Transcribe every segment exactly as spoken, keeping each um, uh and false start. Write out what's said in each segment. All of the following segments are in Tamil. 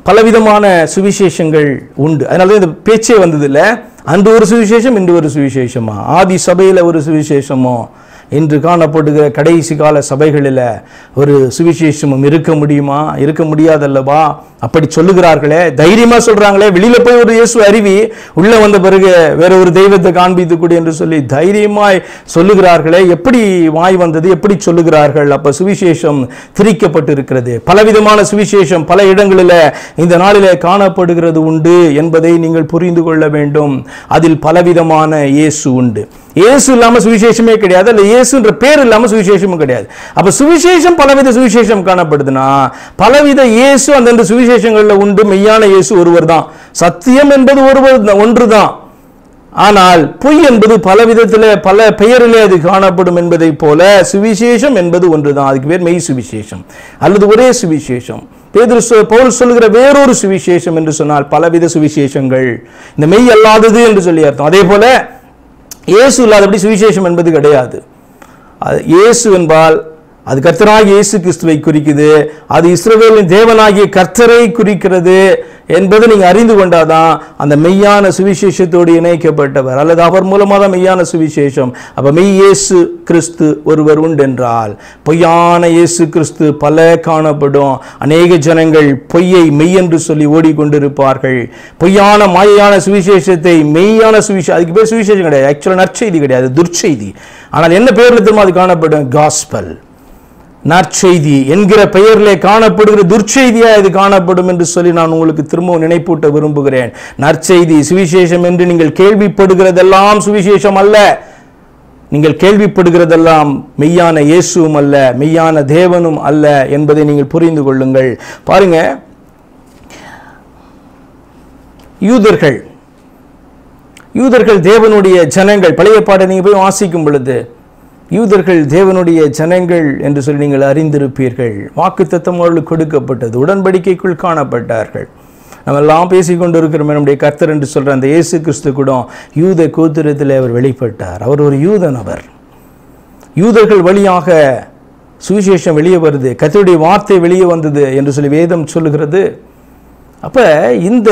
பலவிதமான சுவிசேஷங்கள் உண்டு. அதனால இந்த பேச்சே வந்தது இல்லை. அன்று ஒரு சுவிசேஷம், இன்று ஒரு சுவிசேஷமா, ஆதி சபையில் ஒரு சுவிசேஷமோ, இன்று காணப்படுகிற கடைசி கால சபைகளில் ஒரு சுவிசேஷமும் இருக்க முடியுமா? இருக்க முடியாதல்லவா? அப்படி சொல்லுகிறார்களே, தைரியமாக சொல்கிறாங்களே, வெளியில் போய் ஒரு இயேசு அறிவி, உள்ளே வந்த பிறகு வேற ஒரு தெய்வத்தை காண்பித்து கொடு என்று சொல்லி தைரியமாய் சொல்லுகிறார்களே, எப்படி வாய் வந்தது? எப்படி சொல்லுகிறார்கள்? அப்போ சுவிசேஷம் திரிக்கப்பட்டு இருக்கிறது. பலவிதமான சுவிசேஷம் பல இடங்களில் இந்த நாளில் காணப்படுகிறது உண்டு என்பதை நீங்கள் புரிந்து கொள்ள வேண்டும். அதில் பலவிதமான இயேசு உண்டு. இயேசு இல்லாமல் சுவிசேஷமே கிடையாது, அல்ல இயேசுன்ற பேர் இல்லாமல் சுவிசேஷமும் கிடையாது. அப்போ சுவிசேஷம் பலவித சுவிசேஷம் காணப்படுதுன்னா, பலவித இயேசு அந்தந்த சுவிசேஷங்களில் உண்டு. மெய்யான இயேசு ஒருவர் தான். சத்தியம் என்பது ஒருவர் ஒன்று தான். ஆனால் பொய் என்பது பல விதத்தில் பல பெயரிலே அது காணப்படும் என்பதை போல சுவிசேஷம் என்பது ஒன்று தான். அதுக்கு பேர் மெய் சுவிசேஷம் அல்லது ஒரே சுவிசேஷம். பேதுரு பவுல் சொல்லுகிற வேறொரு சுவிசேஷம் என்று சொன்னால் பலவித சுவிசேஷங்கள், இந்த மெய் அல்லாதது என்று சொல்லி அர்த்தம். அதே போல இயேசு இல்லாதபடி சுவிசேஷம் என்பது கிடையாது. இயேசு என்பால் அது கர்த்தராகிய இயேசு கிறிஸ்துவை குறிக்குது. அது இஸ்ரவேலின் தேவனாகிய கர்த்தரை குறிக்கிறது என்பதை நீங்கள் அறிந்து கொண்டாதான் அந்த மெய்யான சுவிசேஷத்தோடு இணைக்கப்பட்டவர், அல்லது அவர் மூலமாக தான் மெய்யான சுவிசேஷம். அப்போ மெய் இயேசு கிறிஸ்து ஒருவர் உண்டென்றால் பொய்யான இயேசு கிறிஸ்து பல காணப்படும். அநேக ஜனங்கள் பொய்யை மெய் என்று சொல்லி ஓடிக்கொண்டிருப்பார்கள். பொய்யான மாயான சுவிசேஷத்தை மெய்யான சுவிசேஷம், அதுக்கு பேர் சுவிசேஷம் கிடையாது, ஆக்சுவலாக நற்செய்தி கிடையாது, துர்ச்செய்தி. ஆனால் என்ன பேரில் திரும்ப அது காணப்படும்? காஸ்பல், நற்செய்தி என்கிற பெயரிலே காணப்படுகிற துர்ச்செய்தியா இது காணப்படும் என்று சொல்லி நான் உங்களுக்கு திரும்பவும் நினைப்பூட்ட விரும்புகிறேன். நற்செய்தி சுவிசேஷம் என்று நீங்கள் கேள்விப்படுகிறதெல்லாம் சுவிசேஷம் அல்ல. நீங்கள் கேள்விப்படுகிறதெல்லாம் மெய்யான இயேசுவும் அல்ல, மெய்யான தேவனும் அல்ல என்பதை நீங்கள் புரிந்து கொள்ளுங்கள். பாருங்க, யூதர்கள் யூதர்கள் தேவனுடைய ஜனங்கள். பழைய பாட நீங்க போய் வாசிக்கும் பொழுது யூதர்கள் தேவனுடைய ஜனங்கள் என்று சொல்லி நீங்கள் அறிந்திருப்பீர்கள். வாக்குத்தத்தம் அவர்களுக்கு கொடுக்கப்பட்டது, உடன்படிக்கைக்குள் காணப்பட்டார்கள். நம்ம எல்லாம் பேசிக்கொண்டு இருக்கிறோம் நம்முடைய கர்த்தர் என்று சொல்ற அந்த இயேசு கிறிஸ்து கூட யூத கோத்திரத்தில் அவர் வெளிப்பட்டார். அவர் ஒரு யூதன். அவர் யூதர்கள் வழியாக சுவிசேஷம் வெளியே வருது, கர்த்தருடைய வார்த்தை வெளியே வந்தது என்று சொல்லி வேதம் சொல்லுகிறது. அப்ப இந்த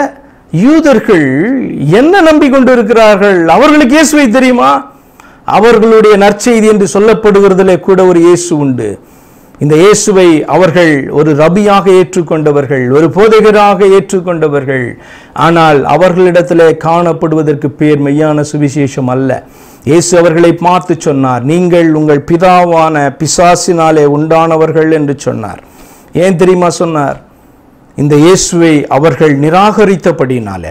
யூதர்கள் என்ன நம்பிக்கொண்டு இருக்கிறார்கள்? அவர்களுக்கு இயேசுவை தெரியுமா? அவர்களுடைய நற்செய்தி என்று சொல்லப்படுகிறதிலே கூட ஒரு இயேசு உண்டு. இந்த இயேசுவை அவர்கள் ஒரு ரபியாக ஏற்றுக்கொண்டவர்கள், ஒரு போதகராக ஏற்றுக்கொண்டவர்கள். ஆனால் அவர்களிடத்தில் காணப்படுவதற்கு பேர் மெய்யான சுவிசேஷம் அல்ல. இயேசு அவர்களை பார்த்து சொன்னார், நீங்கள் உங்கள் பிதாவான பிசாசினாலே உண்டானவர்கள் என்று சொன்னார். ஏன் தெரியுமா சொன்னார்? இந்த இயேசுவை அவர்கள் நிராகரித்தபடினாலே.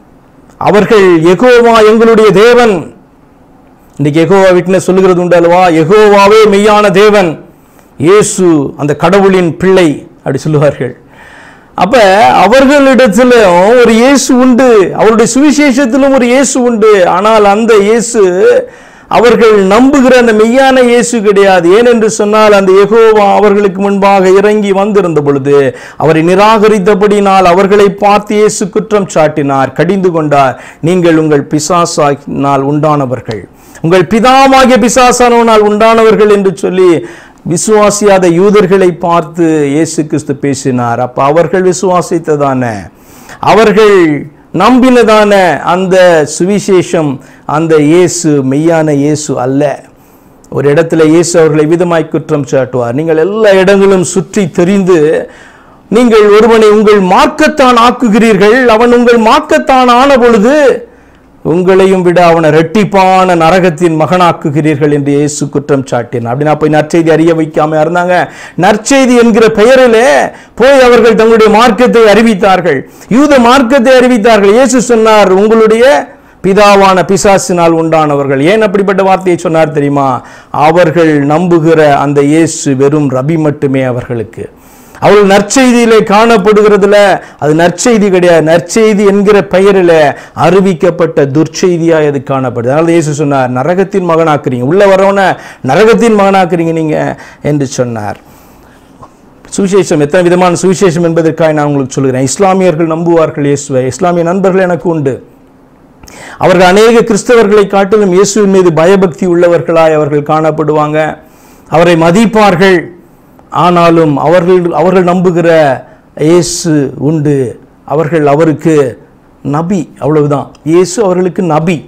அவர்கள் யெகோவா எங்களுடைய தேவன், இன்னைக்கு யெகோவா விட்னஸ் சொல்லுகிறது உண்டு அல்லவா, யெகோவாவே மெய்யான தேவன், இயேசு அந்த கடவுளின் பிள்ளை அப்படி சொல்லுவார்கள். அப்ப அவர்களிடத்திலும் ஒரு இயேசு உண்டு, அவருடைய சுவிசேஷத்திலும் ஒரு இயேசு உண்டு. ஆனால் அந்த இயேசு அவர்கள் நம்புகிற அந்த மெய்யான இயேசு கிடையாது. ஏனென்று சொன்னால் அந்த யெகோவா அவர்களுக்கு முன்பாக இறங்கி வந்திருந்த பொழுது அவரை நிராகரித்தபடினால் அவர்களை பார்த்து இயேசு குற்றம் சாட்டினார், கடிந்து கொண்டார். நீங்கள் உங்கள் பிசாசானால் உண்டானவர்கள், உங்கள் பிதாவாகிய பிசாசானவனால் உண்டானவர்கள் என்று சொல்லி விசுவாசியாத யூதர்களை பார்த்து இயேசு கிறிஸ்து பேசினார். அப்ப அவர்கள் விசுவாசித்ததான, அவர்கள் நம்பினதான அந்த சுவிசேஷம் அந்த இயேசு மெய்யான இயேசு அல்ல. ஒரு இடத்துல இயேசு அவர்களை விதமாய் குற்றம் சாட்டுவார். நீங்கள் எல்லா இடங்களும் சுற்றி தெரிந்து நீங்கள் ஒருவனை உங்கள் மார்க்கத்தான் ஆக்குகிறீர்கள், அவன் உங்கள் மார்க்கத்தான் ஆன பொழுது உங்களையும் விட அவனை இரட்டிப்பான நரகத்தின் மகனாக்குகிறீர்கள் என்று இயேசு குற்றம் சாட்டினார். அப்படின்னா போய் நற்செய்தி அறிய வைக்காம இருந்தாங்க. நற்செய்தி என்கிற பெயரிலே போய் அவர்கள் தங்களுடைய மார்க்கத்தை அறிவித்தார்கள், யூத மார்க்கத்தை அறிவித்தார்கள். இயேசு சொன்னார், உங்களுடைய பிதாவான பிசாசினால் உண்டானவர்கள். ஏன் அப்படிப்பட்ட வார்த்தையை சொன்னார் தெரியுமா? அவர்கள் நம்புகிற அந்த இயேசு வெறும் ரபி மட்டுமே அவர்களுக்கு. அவர்கள் நற்செய்தியிலே காணப்படுகிறதுல அது நற்செய்தி கிடையாது, நற்செய்தி என்கிற பெயரில் அறிவிக்கப்பட்ட துர்ச்செய்தியாக அது காணப்படுது. அதனால இயேசு சொன்னார், நரகத்தின் மகனாக்குறீங்க, உள்ள வரவன நரகத்தின் மகனாக்குறீங்க நீங்க என்று சொன்னார். சுவிசேஷம் எத்தனை விதமான சுவிசேஷம் என்பதற்காக நான் உங்களுக்கு சொல்கிறேன். இஸ்லாமியர்கள் நம்புவார்கள் இயேசுவை. இஸ்லாமிய நண்பர்கள் எனக்கு உண்டு. அவர்கள் அநேக கிறிஸ்தவர்களை காட்டிலும் இயேசுவின் மீது பயபக்தி உள்ளவர்களாய் அவர்கள் காணப்படுவாங்க, அவரை மதிப்பார்கள். ஆனாலும் அவர்கள் அவர்கள் நம்புகிற இயேசு உண்டு, அவர்கள் அவருக்கு நபி, அவ்வளவுதான். இயேசு அவர்களுக்கு நபி,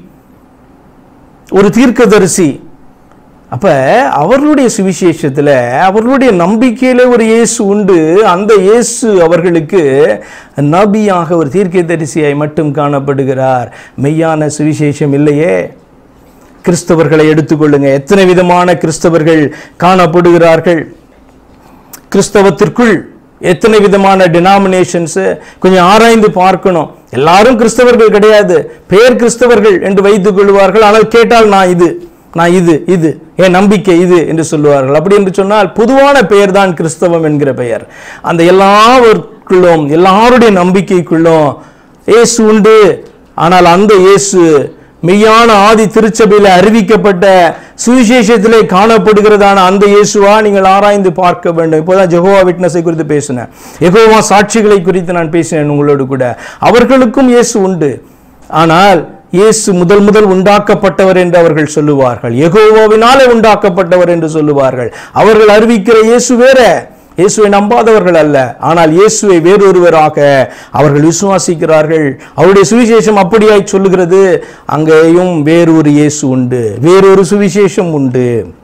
ஒரு தீர்க்கதரிசி. அப்ப அவர்களுடைய சுவிசேஷத்தில் அவர்களுடைய நம்பிக்கையில ஒரு இயேசு உண்டு. அந்த இயேசு அவர்களுக்கு நபியாக ஒரு தீர்க்கதரிசியாய் மட்டும் காணப்படுகிறார். மெய்யான சுவிசேஷம் இல்லையே. கிறிஸ்தவர்களை எடுத்துக்கொள்ளுங்க, எத்தனை விதமான கிறிஸ்தவர்கள் காணப்படுகிறார்கள். கிறிஸ்தவத்திற்குள் எத்தனை விதமான டினாமினேஷன்ஸ் கொஞ்சம் ஆராய்ந்து பார்க்கணும். எல்லாரும் கிறிஸ்தவர்கள் கிடையாது, பேர் கிறிஸ்தவர்கள் என்று வைத்துக் கொள்வார்கள். ஆனால் கேட்டால் நான் இது நான் இது இது என் நம்பிக்கை இது என்று சொல்லுவார்கள். அப்படி என்று சொன்னால் பொதுவான பெயர் தான் கிறிஸ்தவம் என்கிற பெயர். அந்த எல்லாருக்குள்ளும் எல்லாருடைய நம்பிக்கைக்குள்ளும் இயேசு உண்டு. ஆனால் அந்த இயேசு மெய்யான ஆதி திருச்சபையில் அறிவிக்கப்பட்ட சுவிசேஷத்திலே காணப்படுகிறதான அந்த இயேசுவா நீங்கள் ஆராய்ந்து பார்க்க வேண்டும். இப்போதான் ஜெகோவா விட்னஸை குறித்து பேசினேன், யெகோவா சாட்சிகளை குறித்து நான் பேசினேன் உங்களோடு கூட. அவர்களுக்கும் இயேசு உண்டு. ஆனால் இயேசு முதல் முதல் உண்டாக்கப்பட்டவர் என்று அவர்கள் சொல்லுவார்கள், யெகோவாவினாலே உண்டாக்கப்பட்டவர் என்று சொல்லுவார்கள். அவர்கள் அறிவிக்கிற இயேசு வேற, இயேசுவை நம்பாதவர்கள் அல்ல. ஆனால் இயேசுவை வேறொருவராக அவர்கள் விசுவாசிக்கிறார்கள். அவருடைய சுவிசேஷம் அப்படியாய் சொல்லுகிறது. அங்கேயும் வேறொரு இயேசு உண்டு, வேறொரு சுவிசேஷம் உண்டு.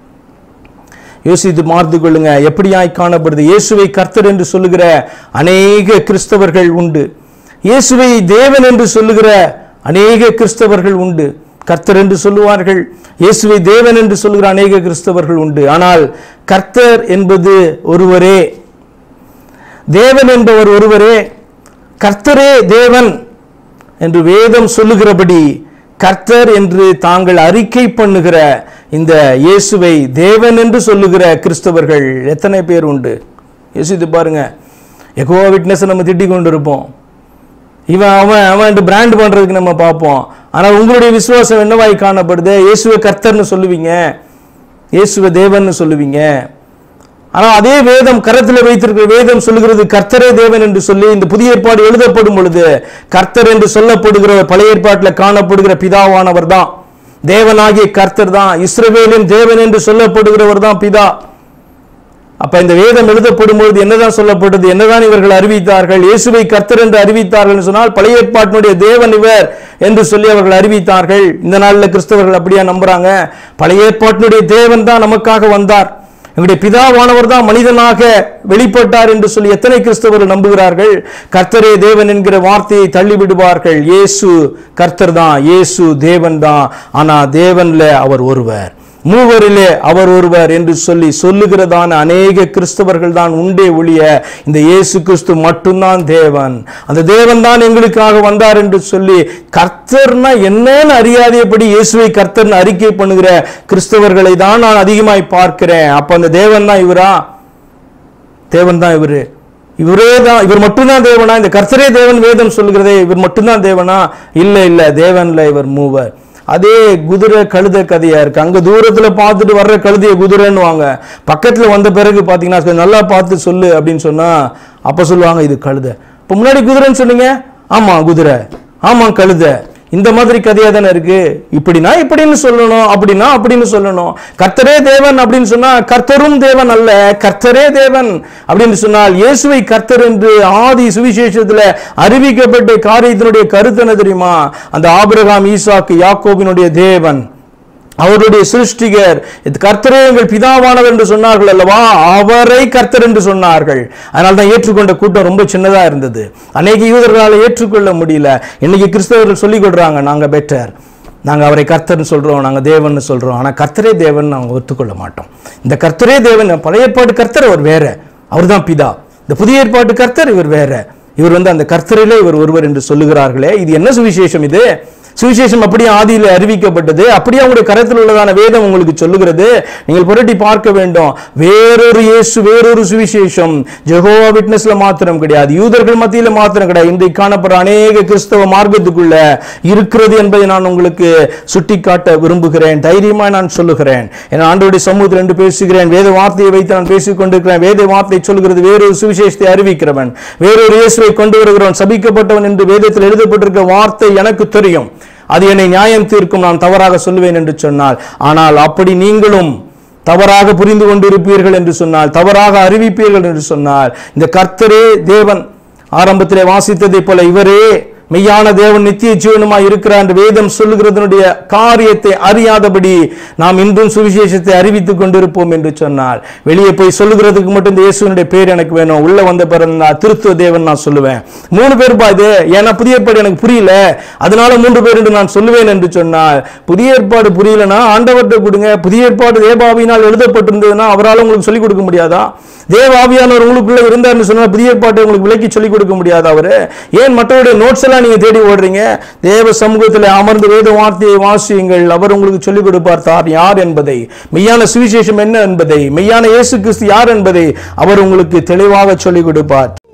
யோசித்து பார்த்து கொள்ளுங்க, எப்படியாய் காணப்படுது. இயேசுவை கர்த்தர் என்று சொல்லுகிற அநேக கிறிஸ்தவர்கள் உண்டு. இயேசுவை தேவன் என்று சொல்லுகிற அநேக கிறிஸ்தவர்கள் உண்டு. கர்த்தர் என்று சொல்லுவார்கள், இயேசுவை தேவன் என்று சொல்லுகிற அநேக கிறிஸ்தவர்கள் உண்டு. ஆனால் கர்த்தர் என்பது ஒருவரே, தேவன் என்பவர் ஒருவரே. கர்த்தரே தேவன் என்று வேதம் சொல்லுகிறபடி கர்த்தர் என்று தாங்கள் அறிக்கை பண்ணுகிற இந்த இயேசுவை தேவன் என்று சொல்லுகிற கிறிஸ்தவர்கள் எத்தனை பேர் உண்டு? யோசித்து பாருங்க. யெகோவா விட்னஸ் நம்ம திட்டிக் கொண்டு இருப்போம், இவன் அவன் அவன் பிராண்ட் பண்றதுக்கு நம்ம பார்ப்போம். ஆனால் உங்களுடைய விசுவாசம் என்னவாய் காணப்படுது? இயேசுவை கர்த்தர்னு சொல்லுவீங்க, இயேசுவை தேவன் சொல்லுவீங்க. ஆனால் அதே வேதம் கரத்தில் வைத்திருக்கிற வேதம் சொல்லுகிறது கர்த்தரே தேவன் என்று சொல்லி. இந்த புதிய ஏற்பாடு எழுதப்படும் பொழுது கர்த்தர் என்று சொல்லப்படுகிற பழைய ஏற்பாட்டில் காணப்படுகிற பிதாவானவர் தான், தேவனாகிய கர்த்தர் தான், இஸ்ரவேலின் தேவன் என்று சொல்லப்படுகிறவர் தான் பிதா. அப்ப இந்த வேதம் எழுதப்படும் பொழுது என்னதான் சொல்லப்பட்டது? என்னதான் இவர்கள் அறிவித்தார்கள்? இயேசுவை கர்த்தர் என்று அறிவித்தார்கள் சொன்னால் பழைய ஏற்பாட்டினுடைய தேவன் இவர் என்று சொல்லி அவர்கள் அறிவித்தார்கள். இந்த நாளில் கிறிஸ்தவர்கள் அப்படியா நம்புறாங்க? பழைய ஏற்பாட்டினுடைய தேவன் தான் நமக்காக வந்தார், எங்களுடைய பிதாவானவர் தான் மனிதனாக வெளிப்பட்டார் என்று சொல்லி எத்தனை கிறிஸ்தவர்கள் நம்புகிறார்கள்? கர்த்தரே தேவன் என்கிற வார்த்தையை தள்ளிவிடுவார்கள். இயேசு கர்த்தர் தான், இயேசு தேவன் தான். ஆனா தேவன்ல அவர் ஒருவர், மூவரிலே அவர் ஒருவர் என்று சொல்லி சொல்லுகிறதான அநேக கிறிஸ்தவர்கள் தான் உண்டே ஒழிய இந்த இயேசு கிறிஸ்து மட்டும்தான் தேவன், அந்த தேவன் தான் எங்களுக்காக வந்தார் என்று சொல்லி கர்த்தர்னா என்னன்னு அறியாதபடி இயேசுவை கர்த்தர்னு அறிக்கை பண்ணுகிற கிறிஸ்தவர்களை தான் நான் அதிகமாய் பார்க்கிறேன். அப்ப அந்த தேவன் தான் இவரா? தேவன் தான் இவரு, இவரே தான், இவர் மட்டும்தான் தேவனா? இந்த கர்த்தரே தேவன் வேதம் சொல்லுகிறதே, இவர் மட்டும்தான் தேவனா? இல்ல இல்ல, தேவன்ல இவர் மூவர். அதே குதிரை கழுத கதையா இருக்கு. அங்க தூரத்துல பார்த்துட்டு வர்ற கழுதைய குதிரைன்னு வாங்க, பக்கத்துல வந்த பிறகு பாத்தீங்கன்னா நல்லா பார்த்து சொல்லு அப்படின்னு சொன்னா அப்ப சொல்லுவாங்க இது கழுதை. இப்ப முன்னாடி குதிரைன்னு சொன்னீங்க, ஆமா குதிரை, ஆமா கழுதை. இந்த மாதிரி கதையா தானே இருக்கு. இப்படின்னா இப்படின்னு சொல்லணும், அப்படின்னா அப்படின்னு சொல்லணும். கர்த்தரே தேவன் அப்படின்னு சொன்னா கர்த்தரும் தேவன் அல்ல, கர்த்தரே தேவன் அப்படின்னு சொன்னால் இயேசுவை கர்த்தர் என்று ஆதி சுவிசேஷத்துல அறிவிக்கப்பட்ட காரியத்தினுடைய கருத்து என்ன தெரியுமா? அந்த ஆபிரகாம், ஈசாக்கு, யாக்கோபினுடைய தேவன், அவருடைய சிருஷ்டிகர், கர்த்தரே எங்கள் பிதாவானவர் என்று சொன்னார்கள் அல்லவா, அவரை கர்த்தர் என்று சொன்னார்கள். அதனால தான் ஏற்றுக்கொண்ட கூட்டம் ரொம்ப சின்னதா இருந்தது. அநேக யூதர்களால் ஏற்றுக்கொள்ள முடியல. இன்னைக்கு கிறிஸ்தவர்கள் சொல்லிக் கொடுறாங்க, நாங்க பெட்டர், நாங்க அவரை கர்த்தர்னு சொல்றோம், நாங்க தேவன் சொல்றோம். ஆனா கர்த்தரே தேவன் நாங்க ஒத்துக்கொள்ள மாட்டோம். இந்த கர்த்தரே தேவன், பழைய ஏற்பாட்டு கர்த்தர் அவர் வேற, அவர் தான் பிதா. இந்த புதிய ஏற்பாட்டு கர்த்தர் இவர் வேற. இவர் வந்து அந்த கர்த்தரிலே இவர் ஒருவர் என்று சொல்லுகிறார்களே, இது என்ன சுவிசேஷம்? இது சுவிசேஷம் அப்படியே ஆதியில் அறிவிக்கப்பட்டது, அப்படியே அவங்களுடைய கரத்தில் உள்ளதான வேதம் உங்களுக்கு சொல்லுகிறது. நீங்கள் புரட்டி பார்க்க வேண்டும். வேறொரு இயேசு, வேறொரு சுவிசேஷம் ஜெகோவா விட்னஸ்ல மாத்திரம் கிடையாது, யூதர்கள் மத்தியில மாத்திரம் கிடையாது, இன்றைக்கு காணப்படுற அநேக கிறிஸ்தவ மார்க்கத்துக்குள்ள இருக்கிறது என்பதை நான் உங்களுக்கு சுட்டிக்காட்ட விரும்புகிறேன். தைரியமா நான் சொல்லுகிறேன். என் ஆண்டவருடைய சமூகத்தில் என்று பேசுகிறேன். வேத வார்த்தையை வைத்து நான் பேசிக் கொண்டிருக்கிறேன். வேத வார்த்தை சொல்லுகிறது வேறொரு சுவிசேஷத்தை அறிவிக்கிறவன், வேறொரு இயேசுவை கொண்டு வருகிறவன் சபிக்கப்பட்டவன் என்று வேதத்தில் எழுதப்பட்டிருக்கிற வார்த்தை எனக்கு தெரியும். அது என்னை நியாயம் தீர்க்கும், நான் தவறாக சொல்லுவேன் என்று சொன்னால். ஆனால் அப்படி நீங்களும் தவறாக புரிந்து கொண்டிருப்பீர்கள் என்று சொன்னால், தவறாக அறிவிப்பீர்கள் என்று சொன்னால், இந்த கர்த்தரே தேவன், ஆரம்பத்திலே வாசித்ததை போல இவரே மெய்யான தேவன் நித்திய ஜீவனுமாய் இருக்கிறார் என்று வேதம் சொல்லுகிறதனுடைய காரியத்தை அறியாதபடி நாம் இன்றும் சுவிசேஷத்தை அறிவித்துக் கொண்டிருப்போம் என்று சொன்னால், வெளியே போய் சொல்லுகிறதுக்கு மட்டும் இந்த இயேசுனுடைய பேர் எனக்கு வேணும், உள்ள வந்த பிறகு நான் திருத்துவ தேவன் நான் சொல்லுவேன். மூணு பேர் பா இது, ஏன்னா புதிய ஏற்பாடு எனக்கு புரியல அதனால மூன்று பேர் என்று நான் சொல்லுவேன் என்று சொன்னால், புதிய ஏற்பாடு புரியலனா ஆண்டவர்கிட்ட கொடுங்க. புதிய ஏற்பாடு தேவாவியினால் எழுதப்பட்டிருந்ததுன்னா அவரால் உங்களுக்கு சொல்லிக் கொடுக்க முடியாதா? தேவாவியானவர் உங்களுக்குள்ள இருந்தார்னு சொன்னால் புதிய ஏற்பாட்டை உங்களுக்கு விலக்கி சொல்லிக் கொடுக்க முடியாதா? அவரு ஏன் மற்றவருடைய நோட்ஸ் எல்லாம் நீங்க தேடி ஓடுறீங்க? தேவ சமூகத்தில் அமர்ந்து வேத வார்த்தையை வாசியுங்கள். அவர் உங்களுக்கு சொல்லிக் கொடுப்பார் தார் யார் என்பதை, மெய்யான சுவிசேஷம் என்ன என்பதை, மெய்யான இயேசு கிறிஸ்து யார் என்பதை அவர் உங்களுக்கு தெளிவாக சொல்லிக் கொடுப்பார்.